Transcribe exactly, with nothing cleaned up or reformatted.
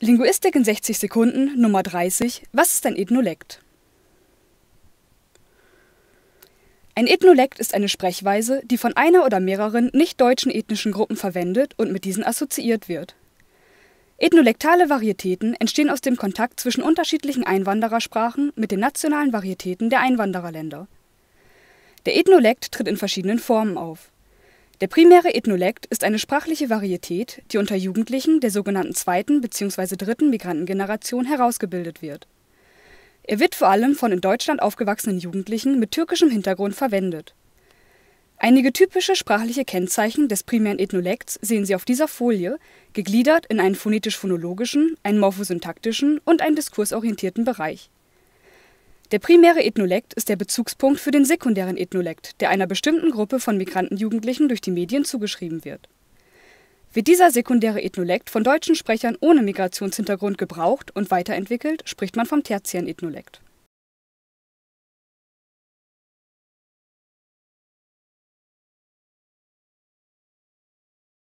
Linguistik in sechzig Sekunden, Nummer dreißig. Was ist ein Ethnolekt? Ein Ethnolekt ist eine Sprechweise, die von einer oder mehreren nicht-deutschen ethnischen Gruppen verwendet und mit diesen assoziiert wird. Ethnolektale Varietäten entstehen aus dem Kontakt zwischen unterschiedlichen Einwanderersprachen mit den nationalen Varietäten der Einwandererländer. Der Ethnolekt tritt in verschiedenen Formen auf. Der primäre Ethnolekt ist eine sprachliche Varietät, die unter Jugendlichen der sogenannten zweiten bzw. dritten Migrantengeneration herausgebildet wird. Er wird vor allem von in Deutschland aufgewachsenen Jugendlichen mit türkischem Hintergrund verwendet. Einige typische sprachliche Kennzeichen des primären Ethnolekts sehen Sie auf dieser Folie, gegliedert in einen phonetisch-phonologischen, einen morphosyntaktischen und einen diskursorientierten Bereich. Der primäre Ethnolekt ist der Bezugspunkt für den sekundären Ethnolekt, der einer bestimmten Gruppe von Migrantenjugendlichen durch die Medien zugeschrieben wird. Wird dieser sekundäre Ethnolekt von deutschen Sprechern ohne Migrationshintergrund gebraucht und weiterentwickelt, spricht man vom tertiären Ethnolekt.